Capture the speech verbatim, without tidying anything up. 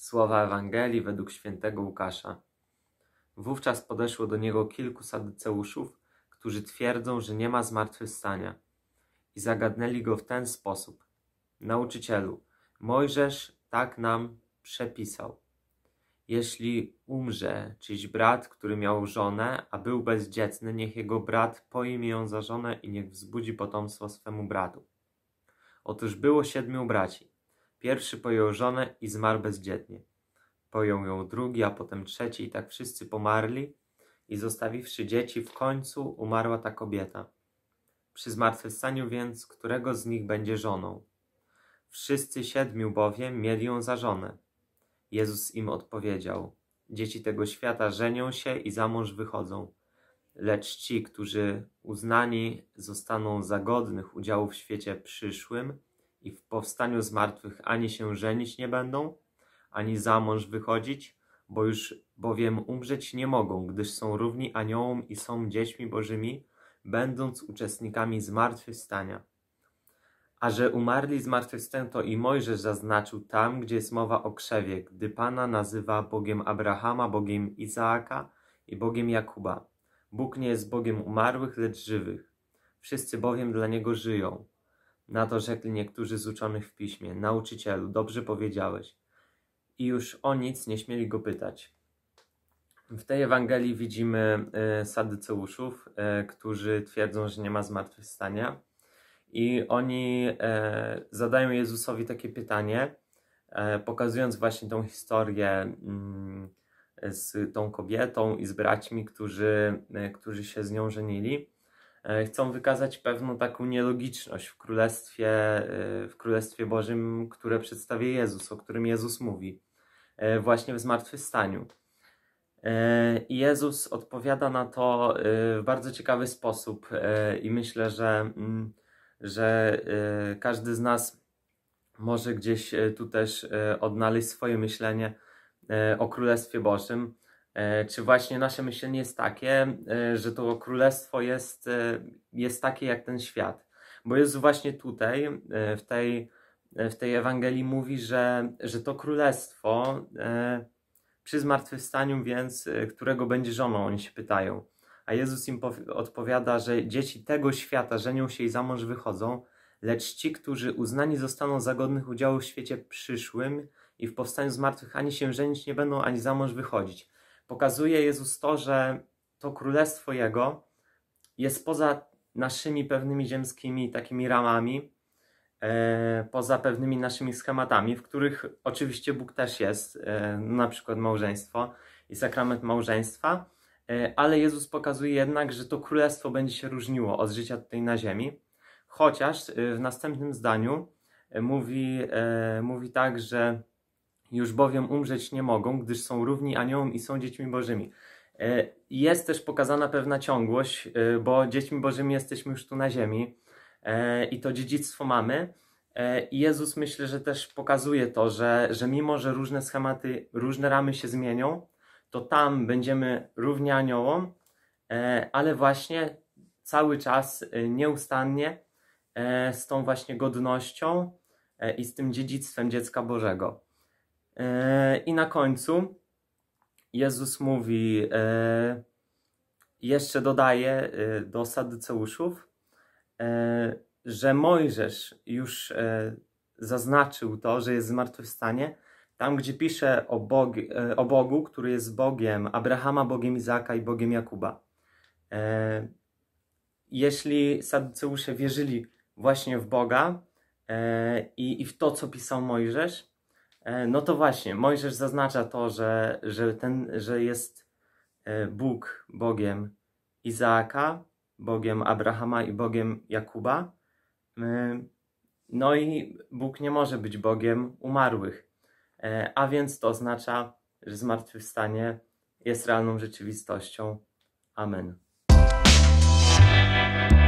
Słowa Ewangelii według świętego Łukasza. Wówczas podeszło do niego kilku saduceuszów, którzy twierdzą, że nie ma zmartwychwstania, i zagadnęli go w ten sposób: Nauczycielu, Mojżesz tak nam przepisał. Jeśli umrze czyjś brat, który miał żonę, a był bezdzietny, niech jego brat pojmie ją za żonę i niech wzbudzi potomstwo swemu bratu. Otóż było siedmiu braci. Pierwszy pojął żonę i zmarł bezdzietnie. Pojął ją drugi, a potem trzeci, i tak wszyscy pomarli, i zostawiwszy dzieci, w końcu umarła ta kobieta. Przy zmartwychwstaniu więc, którego z nich będzie żoną? Wszyscy siedmiu bowiem mieli ją za żonę. Jezus im odpowiedział: Dzieci tego świata żenią się i za mąż wychodzą, lecz ci, którzy uznani zostaną za godnych udziału w świecie przyszłym i w powstaniu z martwych, ani się żenić nie będą, ani za mąż wychodzić, bo już bowiem umrzeć nie mogą, gdyż są równi aniołom i są dziećmi bożymi, będąc uczestnikami zmartwychwstania. A że umarli zmartwychwstają, to i Mojżesz zaznaczył tam, gdzie jest mowa o krzewie, gdy Pana nazywa Bogiem Abrahama, Bogiem Izaaka i Bogiem Jakuba. Bóg nie jest Bogiem umarłych, lecz żywych. Wszyscy bowiem dla Niego żyją. Na to rzekli niektórzy z uczonych w piśmie: Nauczycielu, dobrze powiedziałeś. I już o nic nie śmieli go pytać. W tej Ewangelii widzimy y, saduceuszów, y, którzy twierdzą, że nie ma zmartwychwstania. I oni e, zadają Jezusowi takie pytanie, e, pokazując właśnie tą historię mm, z tą kobietą i z braćmi, którzy, e, którzy się z nią żenili. E, chcą wykazać pewną taką nielogiczność w Królestwie, e, w Królestwie Bożym, które przedstawia Jezus, o którym Jezus mówi, e, właśnie w zmartwychwstaniu. E, I Jezus odpowiada na to e, w bardzo ciekawy sposób e, i myślę, że mm, że y, każdy z nas może gdzieś y, tu też y, odnaleźć swoje myślenie y, o Królestwie Bożym. Y, czy właśnie nasze myślenie jest takie, y, że to Królestwo jest, y, jest takie jak ten świat? Bo Jezus właśnie tutaj, y, w, tej, y, w tej Ewangelii mówi, że, że to Królestwo y, przy zmartwychwstaniu więc, y, którego będzie żoną, oni się pytają. A Jezus im odpowiada, że dzieci tego świata żenią się i za mąż wychodzą, lecz ci, którzy uznani zostaną za godnych udziału w świecie przyszłym i w powstaniu z martwych, ani się żenić nie będą, ani za mąż wychodzić. Pokazuje Jezus to, że to królestwo Jego jest poza naszymi pewnymi ziemskimi takimi ramami, e, poza pewnymi naszymi schematami, w których oczywiście Bóg też jest, e, na przykład małżeństwo i sakrament małżeństwa. Ale Jezus pokazuje jednak, że to królestwo będzie się różniło od życia tutaj na ziemi, chociaż w następnym zdaniu mówi, e, mówi tak, że już bowiem umrzeć nie mogą, gdyż są równi aniołom i są dziećmi bożymi. E, jest też pokazana pewna ciągłość, e, bo dziećmi bożymi jesteśmy już tu na ziemi e, i to dziedzictwo mamy. E, I Jezus, myślę, że też pokazuje to, że, że mimo, że różne schematy, różne ramy się zmienią, to tam będziemy równi aniołom, ale właśnie cały czas nieustannie z tą właśnie godnością i z tym dziedzictwem dziecka Bożego. I na końcu Jezus mówi, jeszcze dodaje do saduceuszów, że Mojżesz już zaznaczył to, że jest zmartwychwstanie, tam, gdzie pisze o, Bog, o Bogu, który jest Bogiem Abrahama, Bogiem Izaaka i Bogiem Jakuba. E, jeśli saduceusze wierzyli właśnie w Boga e, i, i w to, co pisał Mojżesz, e, no to właśnie Mojżesz zaznacza to, że, że, ten, że jest e, Bóg Bogiem Izaaka, Bogiem Abrahama i Bogiem Jakuba. E, no i Bóg nie może być Bogiem umarłych. A więc to oznacza, że zmartwychwstanie jest realną rzeczywistością. Amen.